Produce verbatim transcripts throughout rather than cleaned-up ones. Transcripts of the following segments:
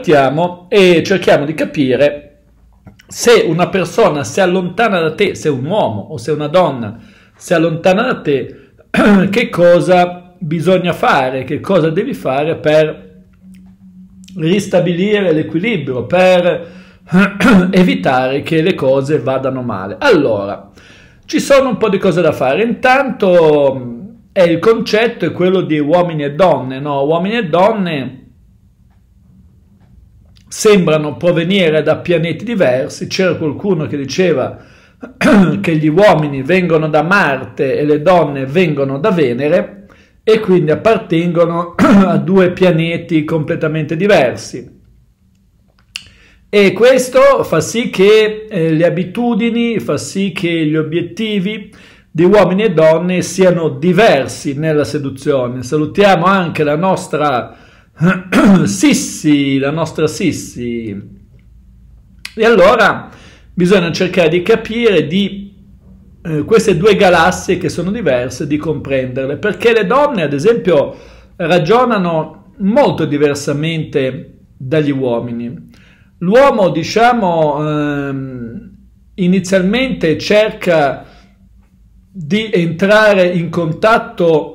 riflettiamo e cerchiamo di capire se una persona si allontana da te, se un uomo o se una donna si allontana da te, che cosa bisogna fare, che cosa devi fare per ristabilire l'equilibrio, per evitare che le cose vadano male. Allora, ci sono un po' di cose da fare. Intanto è il concetto è quello di uomini e donne, no? Uomini e donne sembrano provenire da pianeti diversi. C'era qualcuno che diceva che gli uomini vengono da Marte e le donne vengono da Venere e quindi appartengono a due pianeti completamente diversi. E questo fa sì che eh, le abitudini, fa sì che gli obiettivi di uomini e donne siano diversi nella seduzione. Salutiamo anche la nostra Sissi, la nostra Sissi. E allora bisogna cercare di capire di eh, queste due galassie che sono diverse, di comprenderle, perché le donne, ad esempio, ragionano molto diversamente dagli uomini. L'uomo, diciamo, ehm, inizialmente cerca di entrare in contatto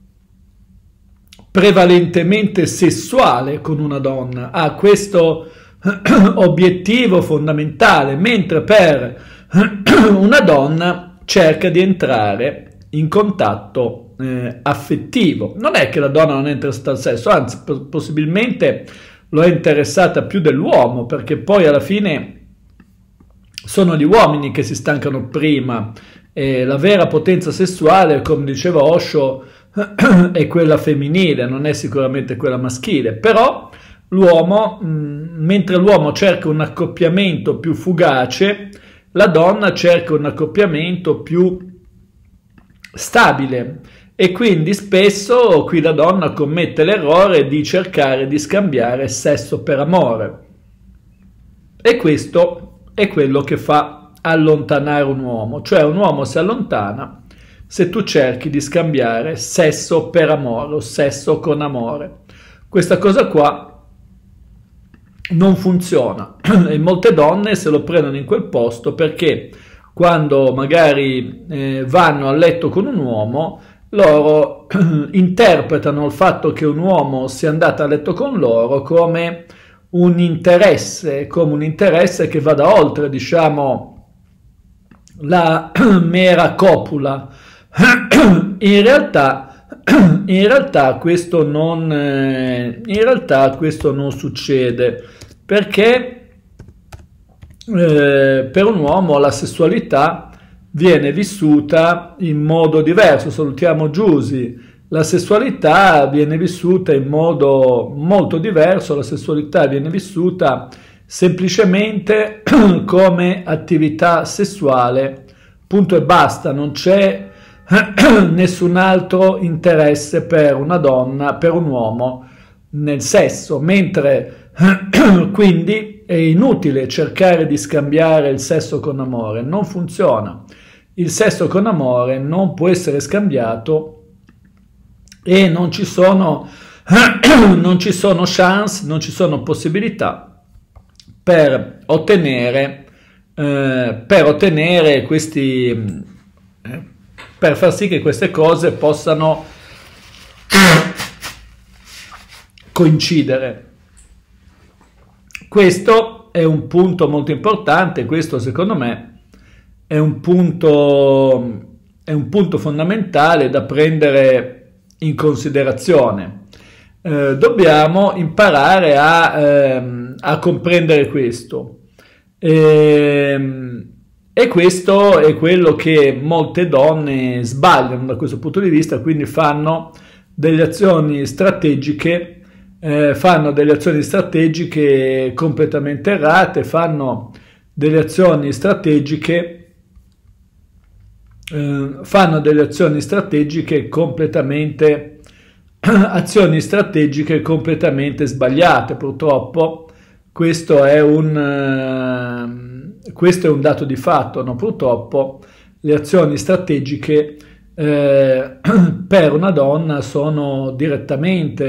prevalentemente sessuale con una donna, ha questo obiettivo fondamentale, mentre per una donna cerca di entrare in contatto eh, affettivo. Non è che la donna non è interessata al sesso, anzi possibilmente lo è interessata più dell'uomo, perché poi alla fine sono gli uomini che si stancano prima e la vera potenza sessuale, come diceva Osho, è quella femminile, non è sicuramente quella maschile. Però l'uomo, mentre l'uomo cerca un accoppiamento più fugace, la donna cerca un accoppiamento più stabile. E quindi spesso qui la donna commette l'errore di cercare di scambiare sesso per amore. E questo è quello che fa allontanare un uomo. Cioè un uomo si allontana se tu cerchi di scambiare sesso per amore o sesso con amore. Questa cosa qua non funziona e molte donne se lo prendono in quel posto perché quando magari eh, vanno a letto con un uomo, loro interpretano il fatto che un uomo sia andato a letto con loro come un interesse, come un interesse che vada oltre, diciamo, la mera copula. In realtà, in realtà questo non, in realtà questo non succede, perché eh, per un uomo la sessualità viene vissuta in modo diverso. Salutiamo Giusy. La sessualità viene vissuta in modo molto diverso, la sessualità viene vissuta semplicemente come attività sessuale, punto e basta, non c'è nessun altro interesse per una donna, per un uomo nel sesso, mentre quindi è inutile cercare di scambiare il sesso con amore, non funziona. Il sesso con amore non può essere scambiato e non ci sono, non ci sono chance, non ci sono possibilità per ottenere, eh, per ottenere questi, eh, per far sì che queste cose possano coincidere. Questo è un punto molto importante, questo secondo me è un punto, è un punto fondamentale da prendere in considerazione. Eh, dobbiamo imparare a, ehm, a comprendere questo. E, e questo è quello che molte donne sbagliano da questo punto di vista, quindi fanno delle azioni strategiche, eh, fanno delle azioni strategiche completamente errate, fanno delle azioni strategiche eh, fanno delle azioni strategiche completamente azioni strategiche completamente sbagliate. Purtroppo questo è un uh, questo è un dato di fatto, no? Purtroppo le azioni strategiche eh, per una donna sono direttamente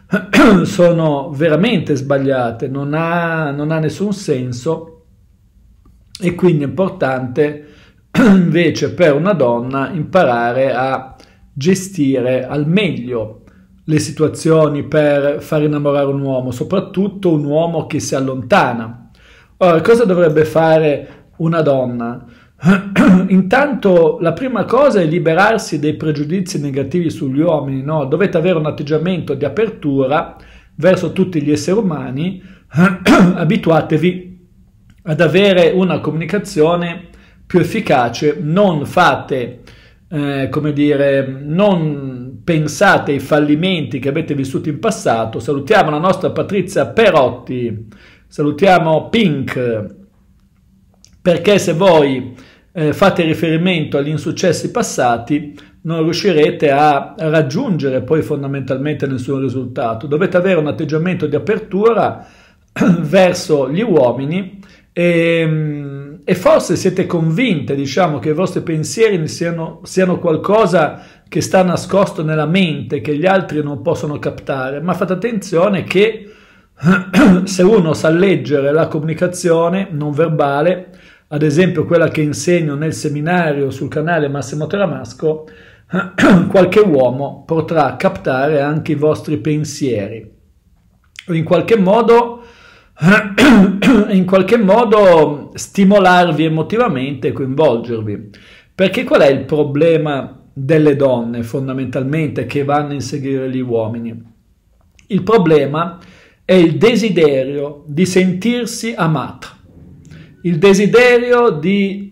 sono veramente sbagliate, non ha, non ha nessun senso, e quindi è importante invece per una donna imparare a gestire al meglio le situazioni per far innamorare un uomo, soprattutto un uomo che si allontana. Ora, cosa dovrebbe fare una donna? Intanto la prima cosa è liberarsi dei pregiudizi negativi sugli uomini, no? Dovete avere un atteggiamento di apertura verso tutti gli esseri umani, abituatevi ad avere una comunicazione più efficace, non fate, eh, come dire, non pensate ai fallimenti che avete vissuto in passato. Salutiamo la nostra Patrizia Perotti, salutiamo Pink, perché se voi eh, fate riferimento agli insuccessi passati non riuscirete a raggiungere poi fondamentalmente nessun risultato. Dovete avere un atteggiamento di apertura verso gli uomini e, e forse siete convinte, diciamo, che i vostri pensieri siano, siano qualcosa che sta nascosto nella mente, che gli altri non possono captare, ma fate attenzione che se uno sa leggere la comunicazione non verbale, ad esempio quella che insegno nel seminario sul canale Massimo Teramasco, qualche uomo potrà captare anche i vostri pensieri o in qualche modo in qualche modo stimolarvi emotivamente e coinvolgervi. Perché qual è il problema delle donne fondamentalmente che vanno a inseguire gli uomini? Il problema è il desiderio di sentirsi amata, il desiderio di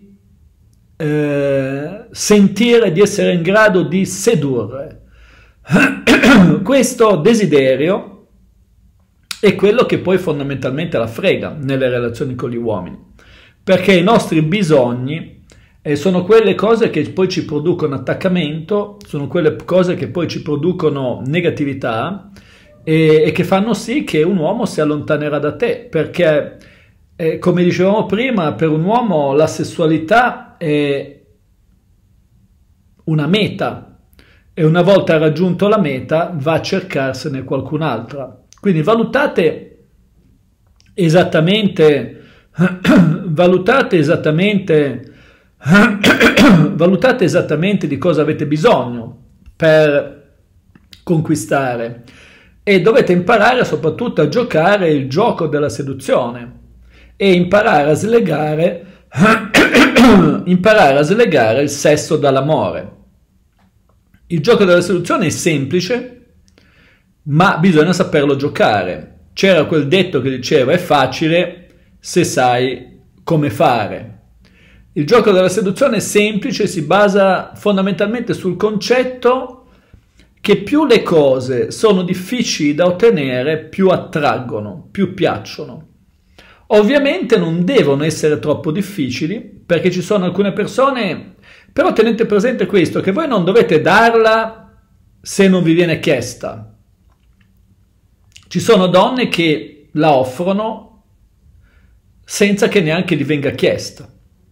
eh, sentire di essere in grado di sedurre. Questo desiderio è quello che poi fondamentalmente la frega nelle relazioni con gli uomini, perché i nostri bisogni eh, sono quelle cose che poi ci producono attaccamento, sono quelle cose che poi ci producono negatività e, e che fanno sì che un uomo si allontanerà da te, perché eh, come dicevamo prima, per un uomo la sessualità è una meta e una volta raggiunto la meta va a cercarsene qualcun'altra. Quindi valutate esattamente, valutate esattamente, valutate esattamente di cosa avete bisogno per conquistare e dovete imparare soprattutto a giocare il gioco della seduzione e imparare a slegare, imparare a slegare il sesso dall'amore. Il gioco della seduzione è semplice, ma bisogna saperlo giocare. C'era quel detto che diceva: è facile se sai come fare. Il gioco della seduzione è semplice, si basa fondamentalmente sul concetto che più le cose sono difficili da ottenere, più attraggono, più piacciono. Ovviamente non devono essere troppo difficili, perché ci sono alcune persone, però tenete presente questo, che voi non dovete darla se non vi viene chiesta. Ci sono donne che la offrono senza che neanche gli venga chiesta.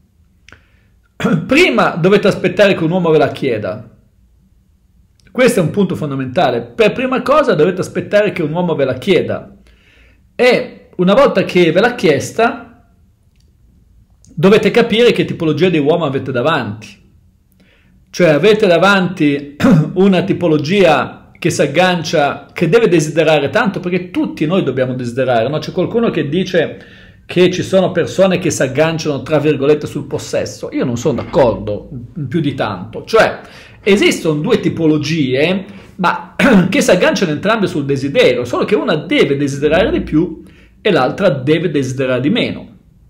Prima dovete aspettare che un uomo ve la chieda. Questo è un punto fondamentale. Per prima cosa dovete aspettare che un uomo ve la chieda. E una volta che ve l'ha chiesta, dovete capire che tipologia di uomo avete davanti. Cioè avete davanti una tipologia che si aggancia, che deve desiderare tanto, perché tutti noi dobbiamo desiderare, no? C'è qualcuno che dice che ci sono persone che si agganciano tra virgolette sul possesso. Io non sono d'accordo più di tanto. Cioè esistono due tipologie, ma che si agganciano entrambe sul desiderio, solo che una deve desiderare di più e l'altra deve desiderare di meno.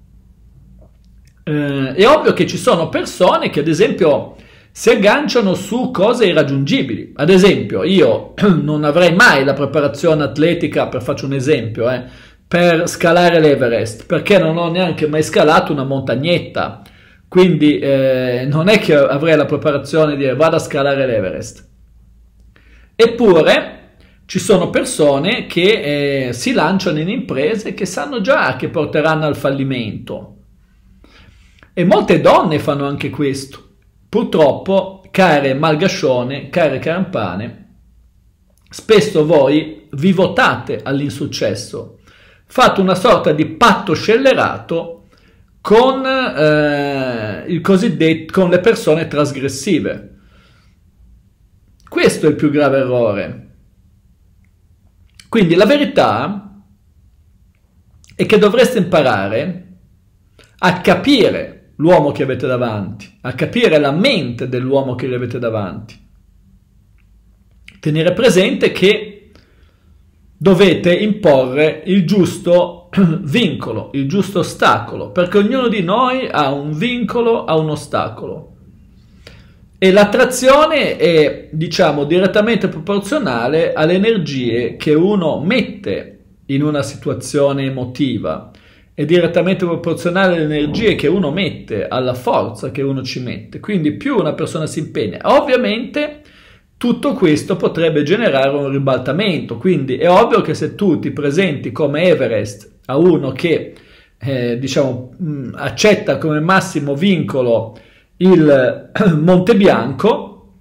Eh, è ovvio che ci sono persone che ad esempio si agganciano su cose irraggiungibili. Ad esempio, io non avrei mai la preparazione atletica, per faccio un esempio, eh, per scalare l'Everest, perché non ho neanche mai scalato una montagnetta. Quindi eh, non è che avrei la preparazione di dire vado a scalare l'Everest. Eppure ci sono persone che eh, si lanciano in imprese che sanno già che porteranno al fallimento. E molte donne fanno anche questo. Purtroppo, care malgascione, care carampane, spesso voi vi votate all'insuccesso, fate una sorta di patto scellerato con, eh, il cosiddetto, con le persone trasgressive. Questo è il più grave errore. Quindi la verità è che dovreste imparare a capire l'uomo che avete davanti, a capire la mente dell'uomo che avete davanti. Tenere presente che dovete imporre il giusto vincolo, il giusto ostacolo, perché ognuno di noi ha un vincolo, ha un ostacolo. E l'attrazione è, diciamo, direttamente proporzionale alle energie che uno mette in una situazione emotiva, è direttamente proporzionale alle energie che uno mette, alla forza che uno ci mette. Quindi più una persona si impegna, ovviamente tutto questo potrebbe generare un ribaltamento. Quindi è ovvio che se tu ti presenti come Everest a uno che eh, diciamo mh, accetta come massimo vincolo il Monte Bianco,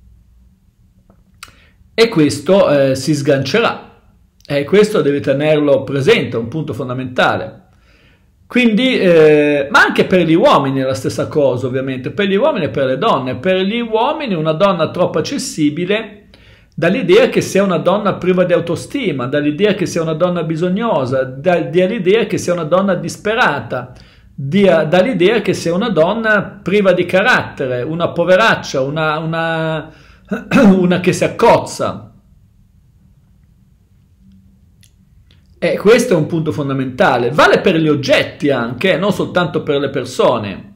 e questo eh, si sgancerà, e questo devi tenerlo presente, è un punto fondamentale. Quindi, eh, ma anche per gli uomini è la stessa cosa, ovviamente, per gli uomini e per le donne. Per gli uomini una donna troppo accessibile dà l'idea che sia una donna priva di autostima, dà l'idea che sia una donna bisognosa, dà, dà l'idea che sia una donna disperata, dà, dà l'idea che sia una donna priva di carattere, una poveraccia, una, una, una che si accozza. E questo è un punto fondamentale. Vale per gli oggetti anche, non soltanto per le persone.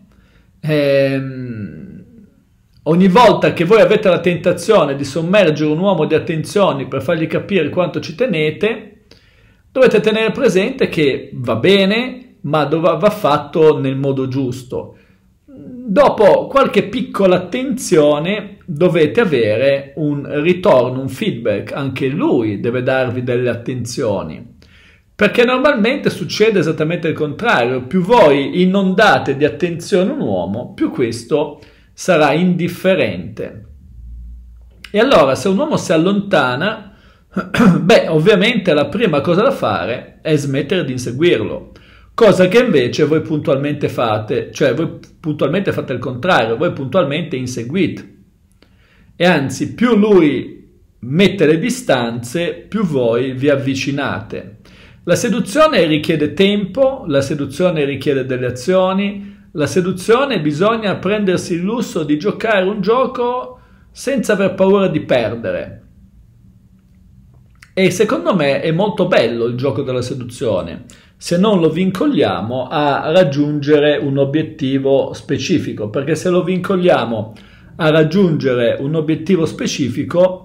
Ehm, ogni volta che voi avete la tentazione di sommergere un uomo di attenzioni per fargli capire quanto ci tenete, dovete tenere presente che va bene, ma va fatto nel modo giusto. Dopo qualche piccola attenzione dovete avere un ritorno, un feedback. Anche lui deve darvi delle attenzioni. Perché normalmente succede esattamente il contrario, più voi inondate di attenzione un uomo, più questo sarà indifferente. E allora se un uomo si allontana, beh, ovviamente la prima cosa da fare è smettere di inseguirlo, cosa che invece voi puntualmente fate, cioè voi puntualmente fate il contrario, voi puntualmente inseguite. E anzi, più lui mette le distanze, più voi vi avvicinate. La seduzione richiede tempo, la seduzione richiede delle azioni, la seduzione bisogna prendersi il lusso di giocare un gioco senza aver paura di perdere. E secondo me è molto bello il gioco della seduzione, se non lo vincoliamo a raggiungere un obiettivo specifico, perché se lo vincoliamo a raggiungere un obiettivo specifico,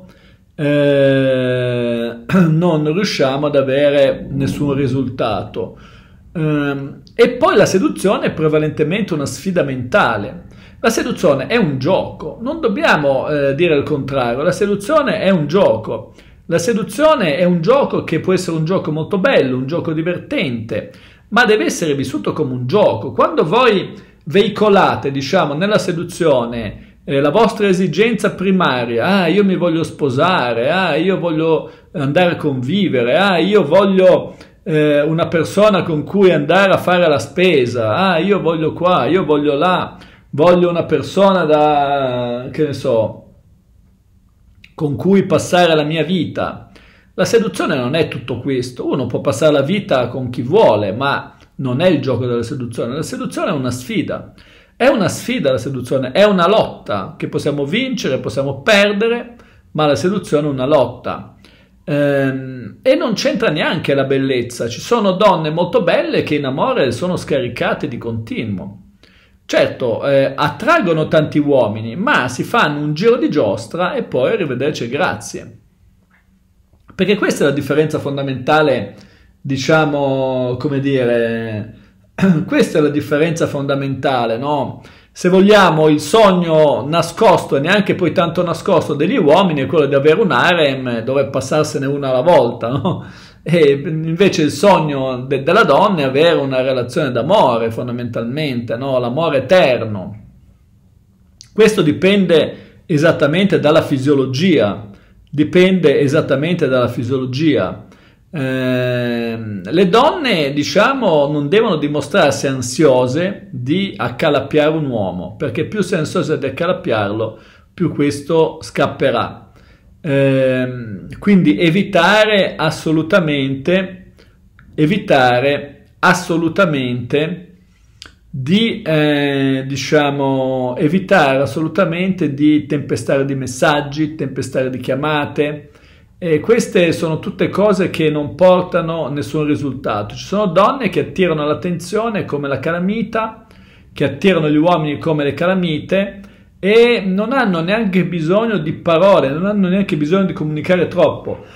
Eh, non riusciamo ad avere nessun risultato. Eh, e poi la seduzione è prevalentemente una sfida mentale. La seduzione è un gioco, non dobbiamo eh, dire il contrario. La seduzione è un gioco. La seduzione è un gioco che può essere un gioco molto bello, un gioco divertente, ma deve essere vissuto come un gioco. Quando voi veicolate, diciamo, nella seduzione Eh, la vostra esigenza primaria, ah io mi voglio sposare, ah io voglio andare a convivere, ah io voglio eh, una persona con cui andare a fare la spesa, ah io voglio qua, io voglio là, voglio una persona da, che ne so, con cui passare la mia vita. La seduzione non è tutto questo, uno può passare la vita con chi vuole, ma non è il gioco della seduzione. La seduzione è una sfida. È una sfida la seduzione, è una lotta che possiamo vincere, possiamo perdere, ma la seduzione è una lotta. Ehm, e non c'entra neanche la bellezza. Ci sono donne molto belle che in amore sono scaricate di continuo. Certo, eh, attraggono tanti uomini, ma si fanno un giro di giostra e poi arrivederci, grazie. Perché questa è la differenza fondamentale, diciamo, come dire... Questa è la differenza fondamentale, no? Se vogliamo, il sogno nascosto e neanche poi tanto nascosto degli uomini è quello di avere un harem dove passarsene una alla volta, no? E invece il sogno de- della donna è avere una relazione d'amore, fondamentalmente, no? L'amore eterno. Questo dipende esattamente dalla fisiologia dipende esattamente dalla fisiologia. Eh, le donne, diciamo, non devono dimostrarsi ansiose di accalappiare un uomo, perché più sei ansiosa di accalappiarlo, più questo scapperà. Eh, quindi evitare assolutamente, evitare assolutamente di, eh, diciamo, evitare assolutamente di tempestare di messaggi, tempestare di chiamate. E queste sono tutte cose che non portano nessun risultato. Ci sono donne che attirano l'attenzione come la calamita, che attirano gli uomini come le calamite e non hanno neanche bisogno di parole, non hanno neanche bisogno di comunicare troppo.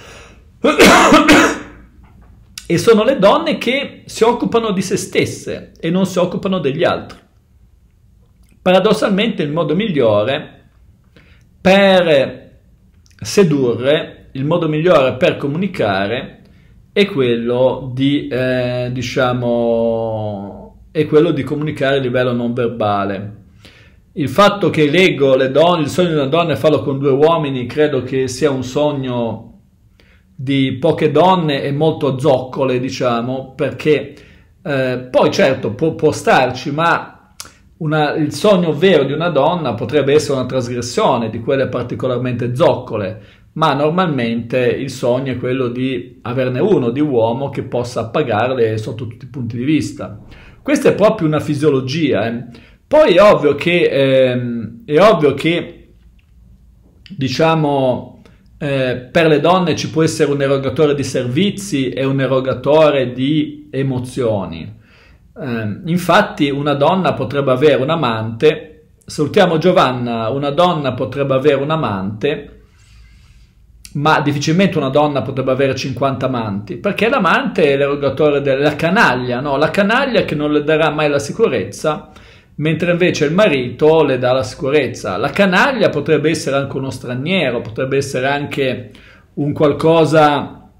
E sono le donne che si occupano di se stesse e non si occupano degli altri. Paradossalmente il modo migliore per sedurre, il modo migliore per comunicare è quello di, eh, diciamo, è quello di comunicare a livello non verbale. Il fatto che leggo le donne, il sogno di una donna e farlo con due uomini, credo che sia un sogno di poche donne e molto zoccole, diciamo, perché eh, poi certo può, può starci, ma una, il sogno vero di una donna potrebbe essere una trasgressione di quelle particolarmente zoccole, ma normalmente il sogno è quello di averne uno di uomo che possa appagarle sotto tutti i punti di vista. Questa è proprio una fisiologia. Eh. Poi è ovvio che, ehm, è ovvio che diciamo, Eh, per le donne ci può essere un erogatore di servizi e un erogatore di emozioni. Eh, infatti una donna potrebbe avere un amante, salutiamo Giovanna, una donna potrebbe avere un amante, ma difficilmente una donna potrebbe avere cinquanta amanti, perché l'amante è l'erogatore della canaglia, no? La canaglia che non le darà mai la sicurezza, mentre invece il marito le dà la sicurezza. La canaglia potrebbe essere anche uno straniero, potrebbe essere anche un qualcosa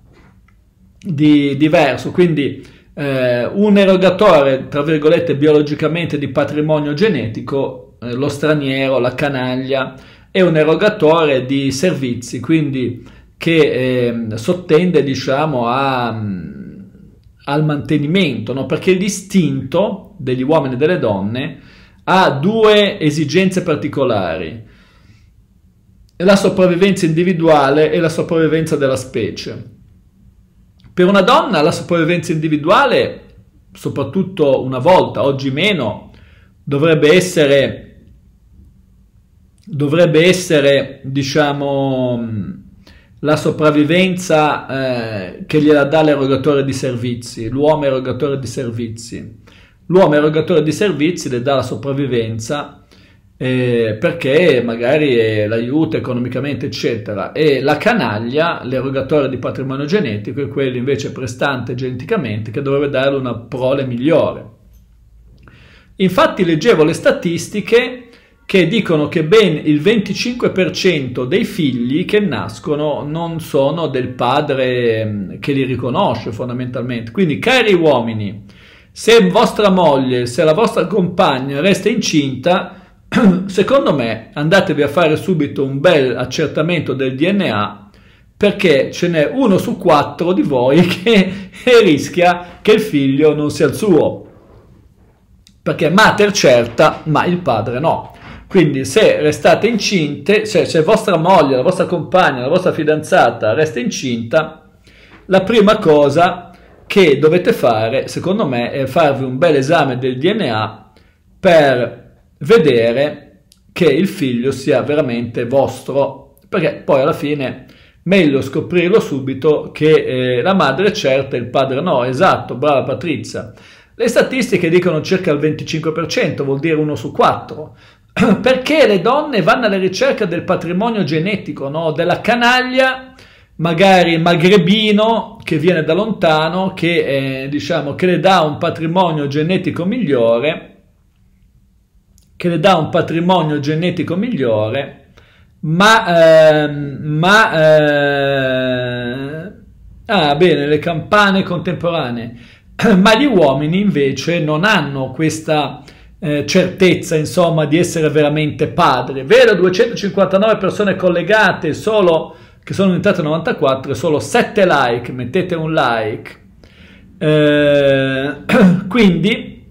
di diverso, quindi eh, un erogatore, tra virgolette, biologicamente di patrimonio genetico, eh, lo straniero, la canaglia, è un erogatore di servizi, quindi che eh, sottende, diciamo, a... al mantenimento, no? Perché l'istinto degli uomini e delle donne ha due esigenze particolari: la sopravvivenza individuale e la sopravvivenza della specie. Per una donna la sopravvivenza individuale, soprattutto una volta, oggi meno, dovrebbe essere, dovrebbe essere, diciamo, la sopravvivenza eh, che gliela dà l'erogatore di servizi, l'uomo erogatore di servizi. L'uomo erogatore di servizi le dà la sopravvivenza eh, perché magari eh, l'aiuta economicamente, eccetera. E la canaglia, l'erogatore di patrimonio genetico, è quello invece prestante geneticamente che dovrebbe darle una prole migliore. Infatti leggevo le statistiche che dicono che ben il venticinque per cento dei figli che nascono non sono del padre che li riconosce fondamentalmente. Quindi, cari uomini, se vostra moglie, se la vostra compagna resta incinta, secondo me andatevi a fare subito un bel accertamento del D N A, perché ce n'è uno su quattro di voi che rischia che il figlio non sia il suo, perché mater certa, ma il padre no. Quindi se restate incinte, cioè se vostra moglie, la vostra compagna, la vostra fidanzata resta incinta, la prima cosa che dovete fare, secondo me, è farvi un bel esame del D N A per vedere che il figlio sia veramente vostro, perché poi alla fine meglio scoprirlo subito che eh, la madre è certa e il padre no. Esatto, brava Patrizia. Le statistiche dicono circa il venticinque per cento, vuol dire uno su quattro. Perché le donne vanno alla ricerca del patrimonio genetico, no? Della canaglia, magari magrebino, che viene da lontano, che, eh, diciamo, che le dà un patrimonio genetico migliore, che le dà un patrimonio genetico migliore, ma, eh, ma eh, ah, bene, le campane contemporanee, ma gli uomini invece non hanno questa Eh, certezza, insomma, di essere veramente padri. Vedo duecentocinquantanove persone collegate, solo che sono diventate novantaquattro, e solo sette like, mettete un like. Eh, quindi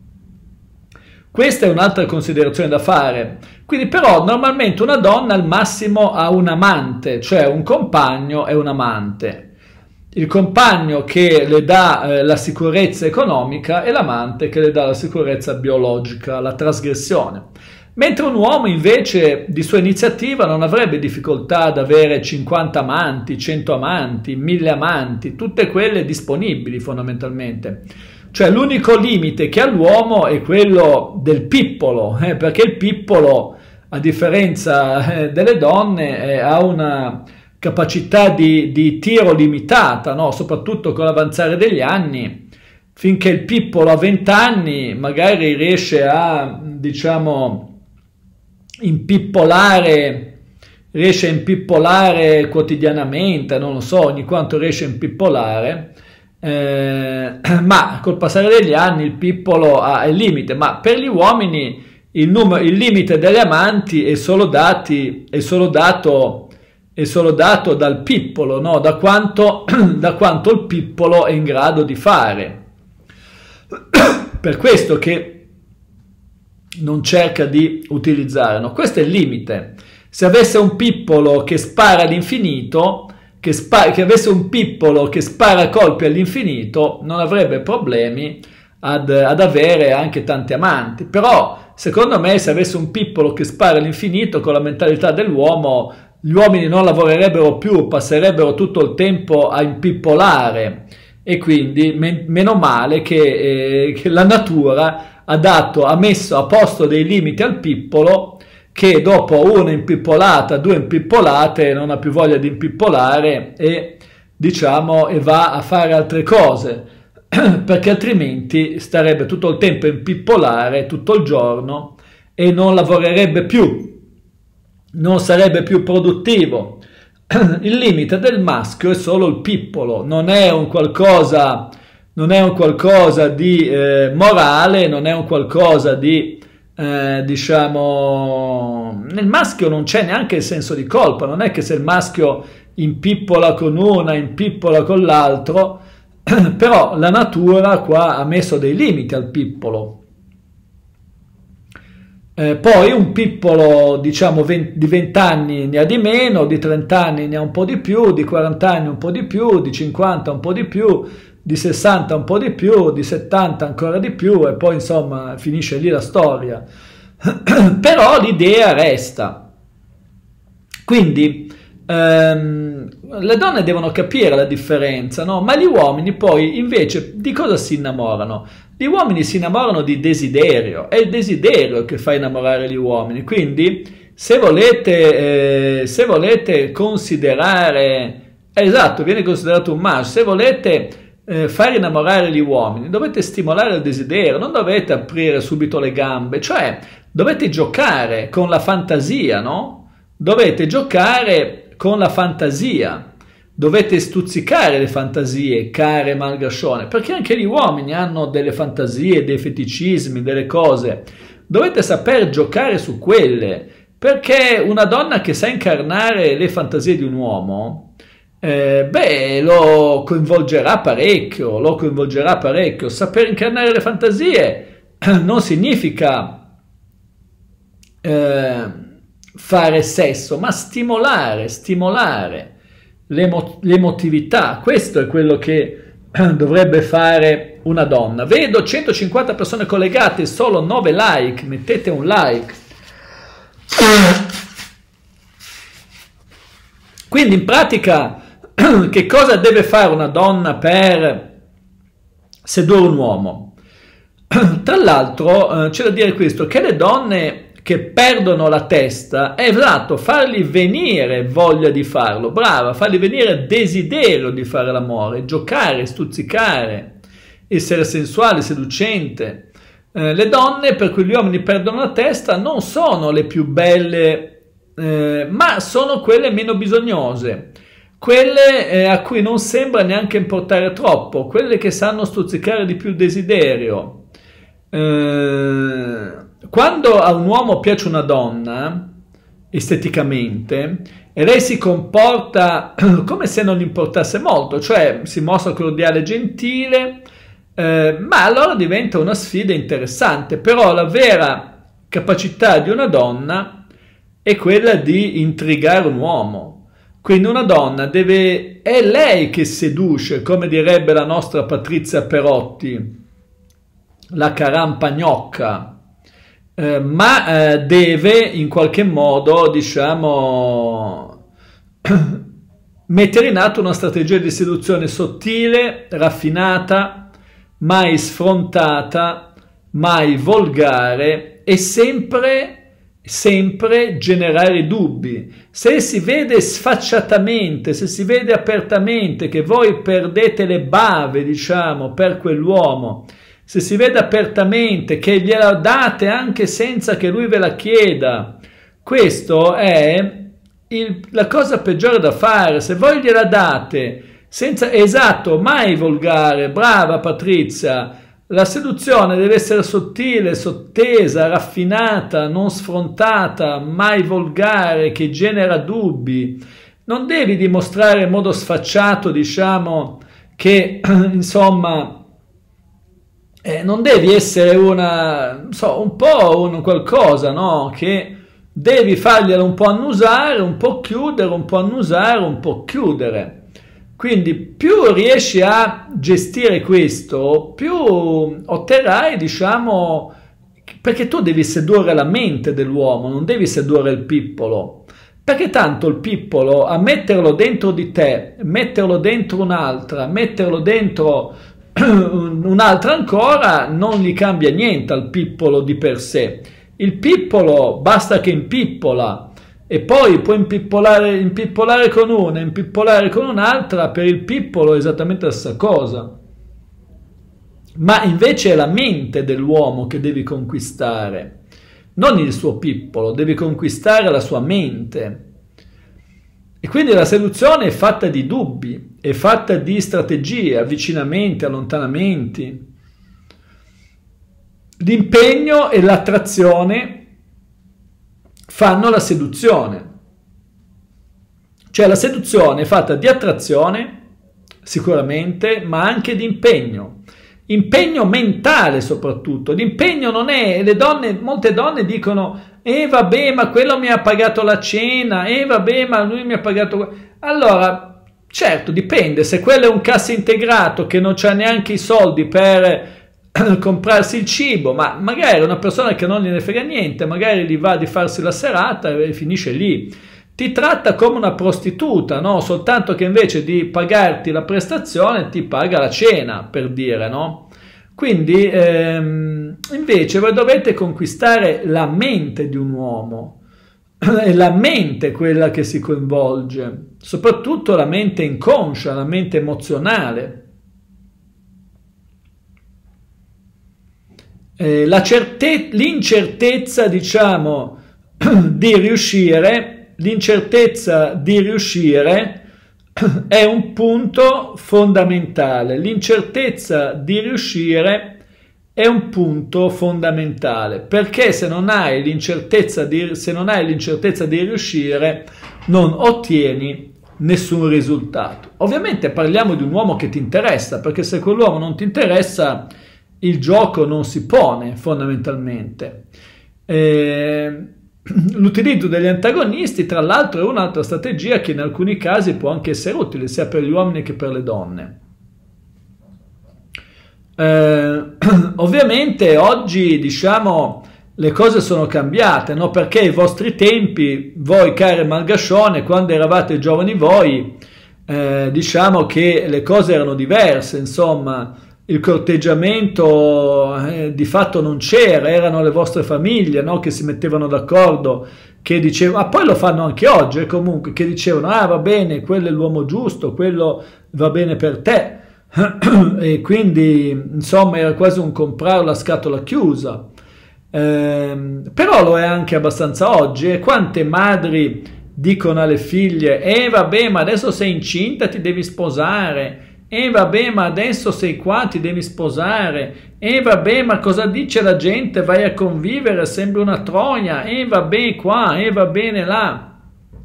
questa è un'altra considerazione da fare. Quindi però normalmente una donna al massimo ha un amante, cioè un compagno e un amante. Il compagno che le dà eh, la sicurezza economica e l'amante che le dà la sicurezza biologica, la trasgressione. Mentre un uomo invece di sua iniziativa non avrebbe difficoltà ad avere cinquanta amanti, cento amanti, mille amanti, tutte quelle disponibili fondamentalmente. Cioè l'unico limite che ha l'uomo è quello del pippolo, eh, perché il pippolo, a differenza eh, delle donne, eh, ha una capacità di, di tiro limitata, no? Soprattutto con l'avanzare degli anni. Finché il pippolo ha venti anni magari riesce a, diciamo, impippolare, riesce a impippolare quotidianamente, non lo so, ogni quanto riesce a impippolare, eh, ma col passare degli anni il pippolo ha il limite. Ma per gli uomini il, numero, il limite delle amanti è solo, dati, è solo dato è solo dato dal pippolo, no? da, quanto, da quanto il pippolo è in grado di fare. Per questo che non cerca di utilizzare, no? Questo è il limite. Se avesse un pippolo che spara all'infinito, che, spa- che avesse un pippolo che spara colpi all'infinito, non avrebbe problemi ad, ad avere anche tanti amanti. Però secondo me se avesse un pippolo che spara all'infinito, con la mentalità dell'uomo, gli uomini non lavorerebbero più, passerebbero tutto il tempo a impippolare, e quindi men- meno male che, eh, che la natura ha dato, ha messo a posto dei limiti al pippolo, che dopo una impippolata, due impippolate, non ha più voglia di impippolare e, diciamo, e va a fare altre cose, perché altrimenti starebbe tutto il tempo a impippolare tutto il giorno e non lavorerebbe più. Non sarebbe più produttivo. Il limite del maschio è solo il pippolo, non è un qualcosa, non è un qualcosa di eh, morale, non è un qualcosa di, eh, diciamo, nel maschio non c'è neanche il senso di colpa, non è che se il maschio impippola con una, impippola con l'altro, però la natura qua ha messo dei limiti al pippolo. Eh, poi un pippolo, diciamo, venti, di venti anni ne ha di meno, di trenta anni ne ha un po' di più, di quaranta anni un po' di più, di cinquanta un po' di più, di sessanta un po' di più, di settanta ancora di più, e poi insomma finisce lì la storia. Però l'idea resta. Quindi ehm, le donne devono capire la differenza, no? Ma gli uomini poi invece di cosa si innamorano? Gli uomini si innamorano di desiderio, è il desiderio che fa innamorare gli uomini. Quindi se volete, eh, se volete considerare, esatto, viene considerato un maschio, se volete eh, far innamorare gli uomini dovete stimolare il desiderio, non dovete aprire subito le gambe, cioè dovete giocare con la fantasia, no? Dovete giocare con la fantasia. Dovete stuzzicare le fantasie, care malgascione, perché anche gli uomini hanno delle fantasie, dei feticismi, delle cose. Dovete saper giocare su quelle, perché una donna che sa incarnare le fantasie di un uomo, eh, beh, lo coinvolgerà parecchio, lo coinvolgerà parecchio. Saper incarnare le fantasie non significa eh, fare sesso, ma stimolare, stimolare l'emotività. Questo è quello che dovrebbe fare una donna. Vedo centocinquanta persone collegate, solo nove like, mettete un like. Quindi in pratica che cosa deve fare una donna per sedurre un uomo? Tra l'altro c'è da dire questo, che le donne che perdono la testa, è esatto, fargli venire voglia di farlo, brava, fargli venire desiderio di fare l'amore, giocare, stuzzicare, essere sensuale, seducente. Eh, le donne per cui gli uomini perdono la testa non sono le più belle, eh, ma sono quelle meno bisognose, quelle eh, a cui non sembra neanche importare troppo, quelle che sanno stuzzicare di più il desiderio. Eh, Quando a un uomo piace una donna, esteticamente, e lei si comporta come se non gli importasse molto, cioè si mostra cordiale e gentile, eh, ma allora diventa una sfida interessante. Però la vera capacità di una donna è quella di intrigare un uomo. Quindi una donna deve, è lei che seduce, come direbbe la nostra Patrizia Perotti, la carampa gnocca, eh, ma eh, deve in qualche modo, diciamo, mettere in atto una strategia di seduzione sottile, raffinata, mai sfrontata, mai volgare e sempre sempre generare dubbi. Se si vede sfacciatamente, se si vede apertamente che voi perdete le bave, diciamo, per quell'uomo, se si vede apertamente che gliela date anche senza che lui ve la chieda, questo è il, la cosa peggiore da fare. Se voi gliela date senza, esatto, mai volgare, brava Patrizia. La seduzione deve essere sottile, sottesa, raffinata, non sfrontata, mai volgare, che genera dubbi. Non devi dimostrare in modo sfacciato, diciamo, che, insomma, eh, non devi essere una, non so, un po' un qualcosa, no? Che devi farglielo un po' annusare, un po' chiudere, un po' annusare, un po' chiudere. Quindi più riesci a gestire questo, più otterrai, diciamo, perché tu devi sedurre la mente dell'uomo, non devi sedurre il pippolo, perché tanto il pippolo, a metterlo dentro di te, metterlo dentro un'altra, metterlo dentro un'altra ancora, non gli cambia niente al pippolo di per sé. Il pippolo basta che impippola, e poi puoi impippolare, impippolare con una, impippolare con un'altra. Per il pippolo è esattamente la stessa cosa, ma invece è la mente dell'uomo che devi conquistare, non il suo pippolo, devi conquistare la sua mente. E quindi la seduzione è fatta di dubbi, è fatta di strategie, avvicinamenti, allontanamenti. L'impegno e l'attrazione fanno la seduzione. Cioè la seduzione è fatta di attrazione, sicuramente, ma anche di impegno. Impegno mentale soprattutto. L'impegno non è, le donne, molte donne dicono, eh vabbè, ma quello mi ha pagato la cena, eh vabbè, ma lui mi ha pagato... Allora, certo, dipende, se quello è un cassa integrato che non c'ha neanche i soldi per comprarsi il cibo, ma magari è una persona che non gliene frega niente, magari gli va di farsi la serata e finisce lì. Ti tratta come una prostituta, no? Soltanto che invece di pagarti la prestazione ti paga la cena, per dire, no? Quindi ehm, invece voi dovete conquistare la mente di un uomo, è la mente quella che si coinvolge, soprattutto la mente inconscia, la mente emozionale. Eh, la certe- l'incertezza, diciamo, di riuscire, l'incertezza di riuscire è un punto fondamentale. L'incertezza di riuscire è un punto fondamentale, perché se non hai l'incertezza di, se non hai l'incertezza di riuscire, non ottieni nessun risultato. Ovviamente parliamo di un uomo che ti interessa, perché se quell'uomo non ti interessa, il gioco non si pone fondamentalmente. Eh, l'utilizzo degli antagonisti, tra l'altro, è un'altra strategia che in alcuni casi può anche essere utile, sia per gli uomini che per le donne. Eh, ovviamente oggi, diciamo, le cose sono cambiate, no? Perché ai vostri tempi, voi care Malgascione, quando eravate giovani voi, eh, diciamo che le cose erano diverse, insomma. Il corteggiamento eh, di fatto non c'era, erano le vostre famiglie, no? Che si mettevano d'accordo, che dicevano, ah, poi lo fanno anche oggi, eh, comunque, che dicevano, ah va bene, quello è l'uomo giusto, quello va bene per te, e quindi insomma era quasi un comprare la scatola chiusa, eh, però lo è anche abbastanza oggi, e quante madri dicono alle figlie, eh vabbè, ma adesso sei incinta, ti devi sposare, e vabbè, ma adesso sei qua, ti devi sposare, e vabbè, ma cosa dice la gente, vai a convivere, sembri una troia, e vabbè qua, e va bene là.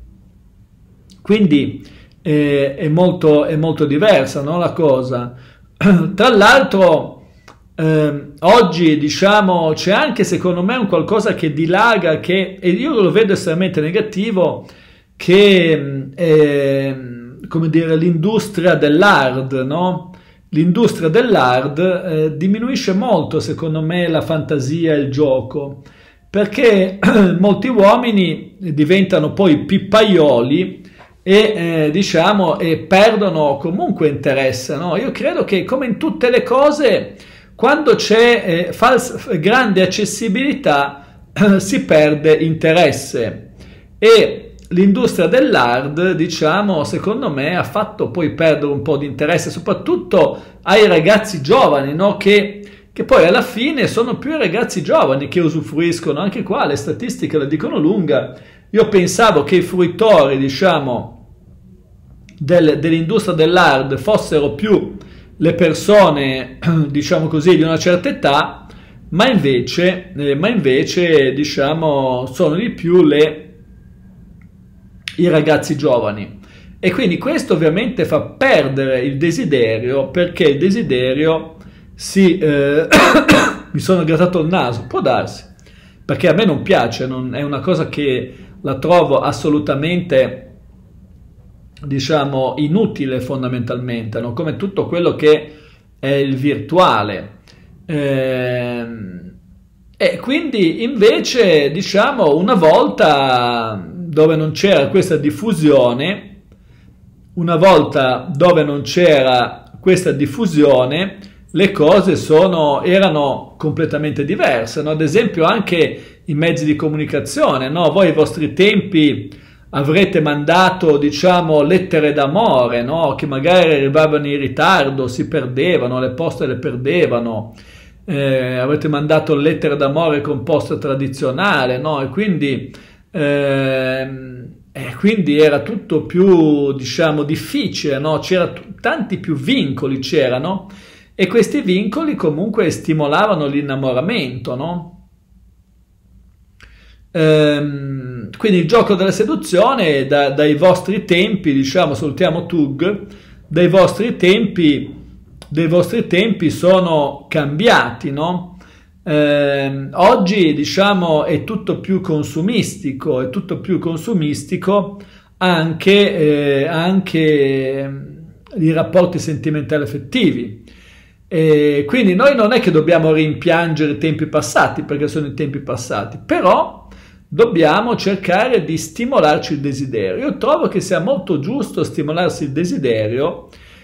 Quindi eh, è, molto, è molto diversa, no, la cosa. Tra l'altro eh, oggi, diciamo, c'è anche secondo me un qualcosa che dilaga, che, e io lo vedo estremamente negativo, che eh, come dire, l'industria dell'hard, no? L'industria dell'hard eh, diminuisce molto, secondo me, la fantasia e il gioco, perché molti uomini diventano poi pippaioli e eh, diciamo e perdono comunque interesse, no? Io credo che, come in tutte le cose, quando c'è eh, fals- grande accessibilità eh, si perde interesse, e l'industria dell'hard, diciamo, secondo me ha fatto poi perdere un po' di interesse, soprattutto ai ragazzi giovani, no? Che, che poi alla fine sono più i ragazzi giovani che usufruiscono. Anche qua le statistiche la dicono lunga. Io pensavo che i fruitori, diciamo, del, dell'industria dell'hard fossero più le persone, diciamo così, di una certa età, ma invece, eh, ma invece diciamo, sono di più le i ragazzi giovani, e quindi questo ovviamente fa perdere il desiderio, perché il desiderio si eh, mi sono grattato il naso, può darsi, perché a me non piace, non, è una cosa che la trovo assolutamente, diciamo, inutile fondamentalmente, no? Come tutto quello che è il virtuale. Eh, e quindi invece, diciamo, una volta dove non c'era questa diffusione, una volta dove non c'era questa diffusione, le cose sono, erano completamente diverse, no? Ad esempio anche i mezzi di comunicazione, no? Voi ai vostri tempi avrete mandato, diciamo, lettere d'amore, no? Che magari arrivavano in ritardo, si perdevano, le poste le perdevano, eh, avrete mandato lettere d'amore con posta tradizionale, no? E quindi Eh, e quindi era tutto più, diciamo, difficile, no? C'era tanti più vincoli, c'erano, e questi vincoli comunque stimolavano l'innamoramento, no? Ehm, quindi il gioco della seduzione da, dai vostri tempi, diciamo, salutiamo Tug, dai vostri tempi, dei vostri tempi sono cambiati, no? Eh, oggi, diciamo, è tutto più consumistico, è tutto più consumistico anche, eh, anche i rapporti sentimentali affettivi. E quindi noi non è che dobbiamo rimpiangere i tempi passati, perché sono i tempi passati, però dobbiamo cercare di stimolarci il desiderio. Io trovo che sia molto giusto stimolarsi il desiderio,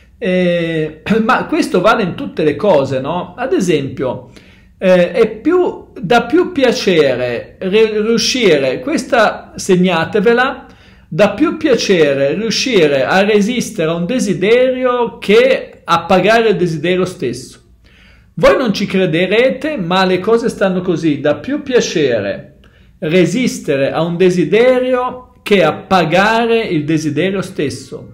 eh, ma questo vale in tutte le cose, no? Ad esempio, Eh, è più, dà più piacere riuscire, questa segnatevela, dà più piacere riuscire a resistere a un desiderio che a pagare il desiderio stesso. Voi non ci crederete, ma le cose stanno così: dà più piacere resistere a un desiderio che a pagare il desiderio stesso.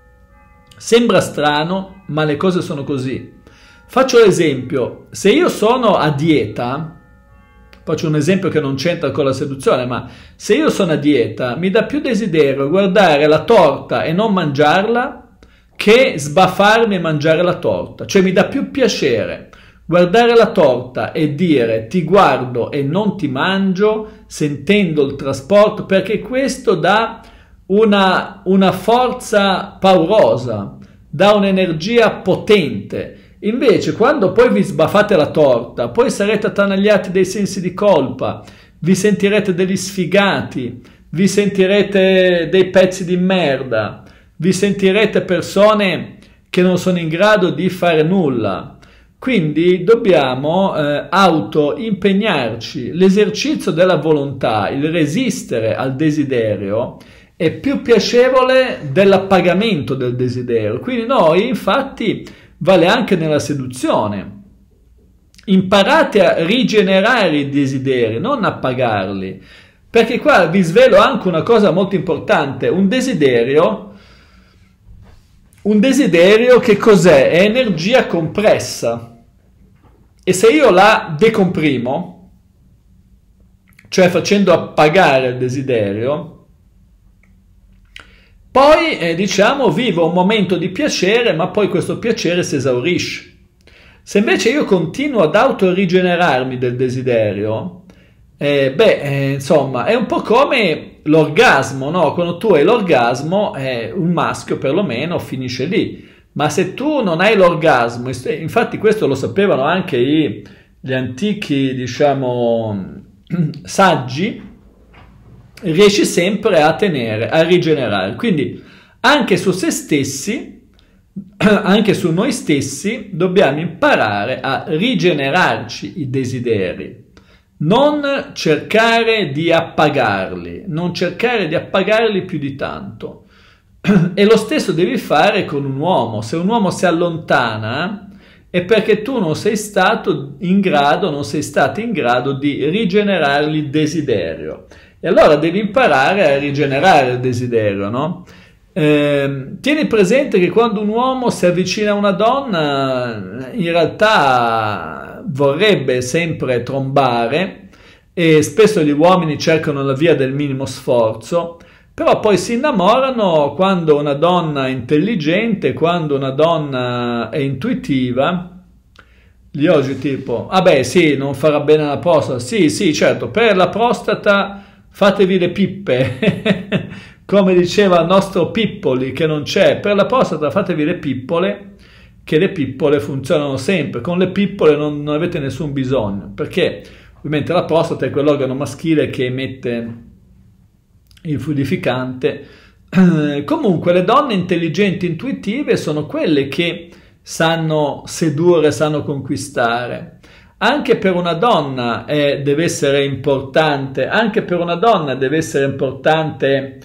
Sembra strano, ma le cose sono così. Faccio l'esempio: se io sono a dieta, faccio un esempio che non c'entra con la seduzione, ma se io sono a dieta, mi dà più desiderio guardare la torta e non mangiarla che sbaffarmi e mangiare la torta. Cioè mi dà più piacere guardare la torta e dire ti guardo e non ti mangio, sentendo il trasporto, perché questo dà una, una forza paurosa, dà un'energia potente. Invece, quando poi vi sbaffate la torta, poi sarete attanagliati dai sensi di colpa, vi sentirete degli sfigati, vi sentirete dei pezzi di merda, vi sentirete persone che non sono in grado di fare nulla. Quindi dobbiamo eh, auto-impegnarci. L'esercizio della volontà, il resistere al desiderio, è più piacevole dell'appagamento del desiderio. Quindi noi, infatti, vale anche nella seduzione. Imparate a rigenerare i desideri, non appagarli. Perché qua vi svelo anche una cosa molto importante: un desiderio un desiderio che cos'è? È energia compressa. E se io la decomprimo, cioè facendo appagare il desiderio, poi eh, diciamo vivo un momento di piacere, ma poi questo piacere si esaurisce. Se invece io continuo ad autorigenerarmi del desiderio, eh, beh, eh, insomma, è un po' come l'orgasmo, no? Quando tu hai l'orgasmo, eh, un maschio perlomeno finisce lì. Ma se tu non hai l'orgasmo, infatti questo lo sapevano anche i, gli antichi, diciamo, saggi, riesci sempre a tenere, a rigenerare. Quindi anche su se stessi, anche su noi stessi, dobbiamo imparare a rigenerarci i desideri. Non cercare di appagarli, non cercare di appagarli più di tanto. E lo stesso devi fare con un uomo. Se un uomo si allontana è perché tu non sei stato in grado, non sei stato in grado di rigenerargli il desiderio. E allora devi imparare a rigenerare il desiderio, no? Eh, tieni presente che quando un uomo si avvicina a una donna, in realtà vorrebbe sempre trombare, e spesso gli uomini cercano la via del minimo sforzo, però poi si innamorano quando una donna è intelligente, quando una donna è intuitiva. Gli oggi tipo, ah beh sì, non farà bene alla prostata, sì sì certo, per la prostata fatevi le pippe, come diceva il nostro Pippoli che non c'è, per la prostata fatevi le pippole, che le pippole funzionano sempre, con le pippole non, non avete nessun bisogno, perché ovviamente la prostata è quell'organo maschile che emette il fluidificante. Comunque le donne intelligenti, intuitive sono quelle che sanno sedurre, sanno conquistare. Anche per una donna eh, deve essere importante, anche per una donna deve essere importante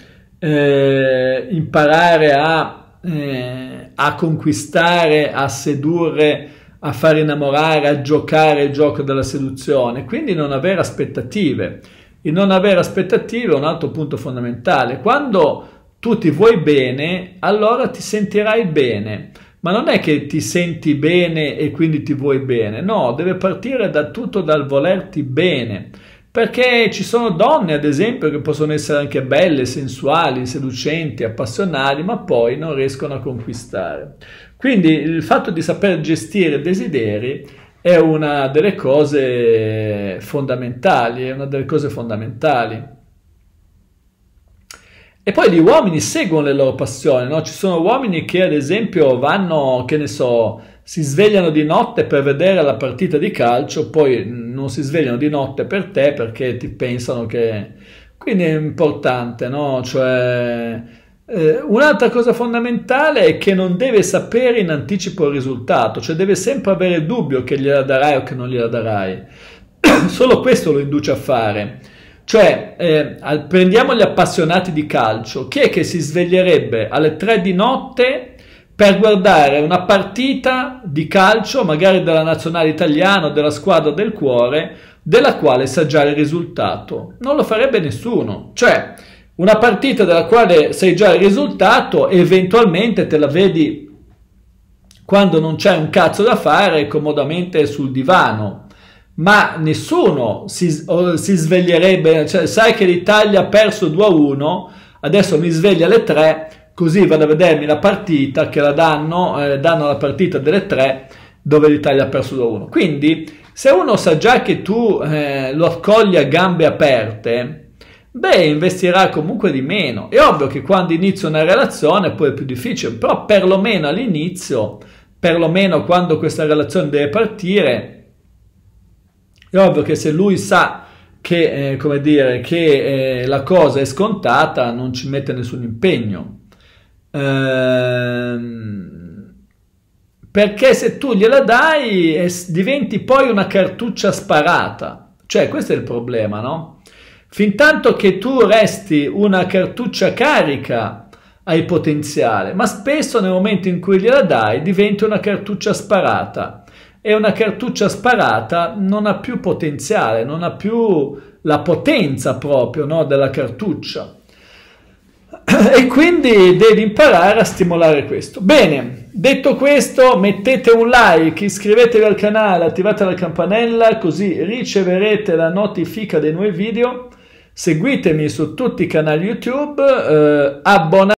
eh, imparare a, eh, a conquistare, a sedurre, a far innamorare, a giocare il gioco della seduzione, quindi non avere aspettative. Il non avere aspettative è un altro punto fondamentale. Quando tu ti vuoi bene, allora ti sentirai bene. Ma non è che ti senti bene e quindi ti vuoi bene. No, deve partire da tutto dal volerti bene. Perché ci sono donne, ad esempio, che possono essere anche belle, sensuali, seducenti, appassionali, ma poi non riescono a conquistare. Quindi il fatto di saper gestire i desideri è una delle cose fondamentali, è una delle cose fondamentali. E poi gli uomini seguono le loro passioni, no? Ci sono uomini che ad esempio vanno, che ne so, si svegliano di notte per vedere la partita di calcio, poi non si svegliano di notte per te perché ti pensano che... Quindi è importante, no? Cioè... Eh, un'altra cosa fondamentale è che non deve sapere in anticipo il risultato, cioè deve sempre avere il dubbio che gliela darai o che non gliela darai. Solo questo lo induce a fare. Cioè, eh, prendiamo gli appassionati di calcio. Chi è che si sveglierebbe alle tre di notte per guardare una partita di calcio, magari della nazionale italiana o della squadra del cuore, della quale sa già il risultato? Non lo farebbe nessuno. Cioè, una partita della quale sai già il risultato e eventualmente te la vedi quando non c'è un cazzo da fare comodamente sul divano, ma nessuno si, si sveglierebbe, cioè sai che l'Italia ha perso due a uno, adesso mi sveglio alle tre così vado a vedermi la partita che la danno, eh, danno la partita delle tre dove l'Italia ha perso due a uno. Quindi se uno sa già che tu eh, lo accogli a gambe aperte, beh, investirà comunque di meno. È ovvio che quando inizia una relazione poi è più difficile, però perlomeno all'inizio, perlomeno quando questa relazione deve partire, è ovvio che se lui sa che, eh, come dire, che eh, la cosa è scontata, non ci mette nessun impegno. Ehm, perché se tu gliela dai eh, diventi poi una cartuccia sparata. Cioè, questo è il problema, no? Fintanto che tu resti una cartuccia carica hai potenziale, ma spesso nel momento in cui gliela dai diventi una cartuccia sparata e una cartuccia sparata non ha più potenziale, non ha più la potenza proprio, no, della cartuccia. e quindi devi imparare a stimolare questo. Bene, detto questo, mettete un like, iscrivetevi al canale, attivate la campanella, così riceverete la notifica dei nuovi video. Seguitemi su tutti i canali YouTube, eh, abbonatevi